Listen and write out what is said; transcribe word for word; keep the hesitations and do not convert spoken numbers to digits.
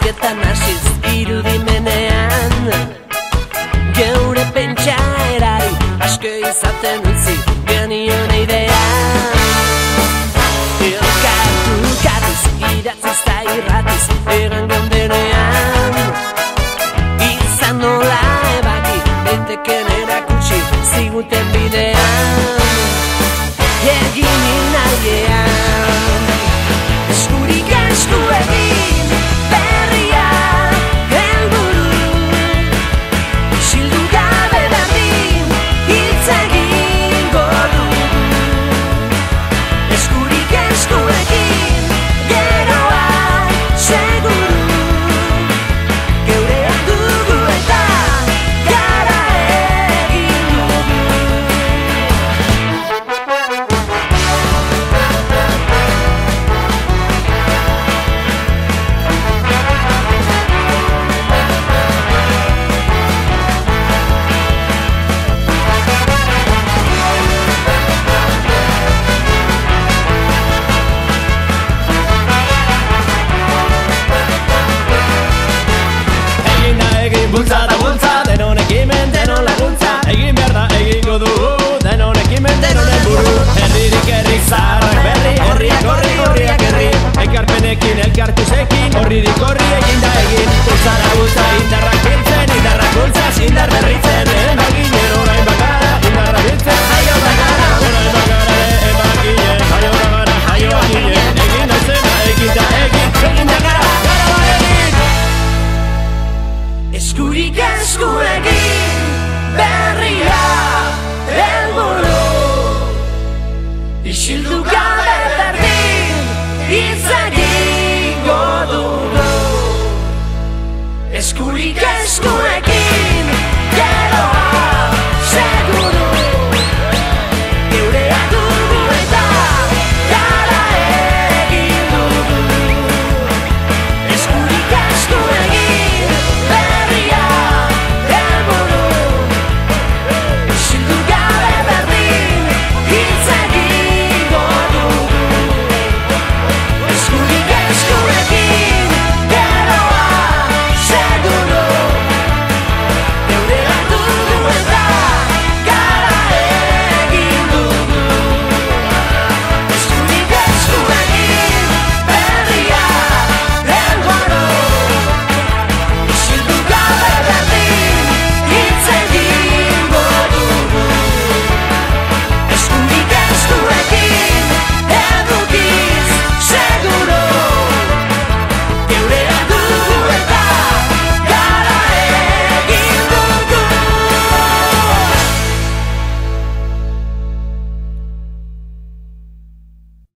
Hizketan hasiz irudimenean geure pentsaerari asko izaten utzi genion idea. Elkartu katuz, idatziz ta irratiz egan gondenean izan nola ebaki daiteken erakutsi ziguten bidean egin nahian eskurik esku egin berria helburu isildu gabe berdin hitz egingo du eskurik esku egin geroa seguru geurean dugu eta gara egin dugu. Bultza da bultza, denon ekimen, denon laguntza. Egin behar da egingo dugu, denon ekimen, denon helburu. Herririk herrik zaharrak berri, herriak horri, horriak herri. Ekarpenekin, elkartuzekin, horririk horri egin da egin. Bultzara bultza, indarrak biltzen, indarrak bultzaz, indar berritzen. Emaginen orain bakara, indarra biltzen, jaio bakara. Orain bakara, emaginen, jaio bakara, jaio bakinen. Egin da zena, egin da egin, egin da gara, gara ba egin. Eskurik esku egin berria helburu isildu gabe berdin hitz egingo dugu eskurik esku egin